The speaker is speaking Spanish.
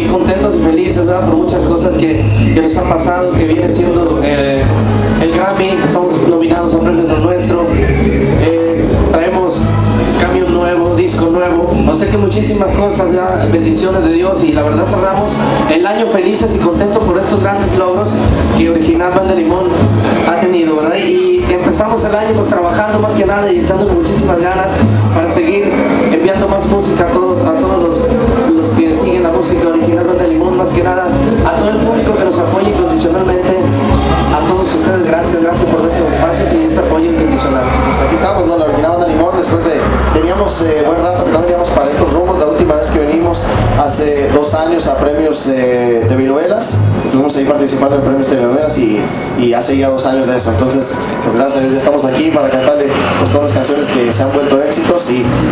contentos y felices, ¿verdad? Por muchas cosas que nos han pasado, que viene siendo el Grammy. Estamos nominados a Premios Lo Nuestro, traemos cambio nuevo, disco nuevo, o sea que muchísimas cosas, ¿verdad? Bendiciones de Dios, y la verdad cerramos el año felices y contentos por estos grandes logros que Original Banda Limón ha tenido, ¿verdad? Y empezamos el año pues trabajando más que nada y echándole muchísimas ganas para seguir enviando más música a todos los que siguen la música Original Banda Limón, más que nada a todo el público que nos apoya incondicionalmente, a todos ustedes, gracias por esos espacios y ese apoyo incondicional. Pues aquí estamos, ¿no? La Original Banda Limón, teníamos buen rato que no veníamos para estos rumbos. La última vez que venimos hace 2 años a premios de Viruelas, estuvimos ahí participando en premios de Viruelas y hace ya 2 años de eso. Entonces pues gracias a Dios ya estamos aquí para cantarle pues todas las canciones que se han vuelto éxitos, y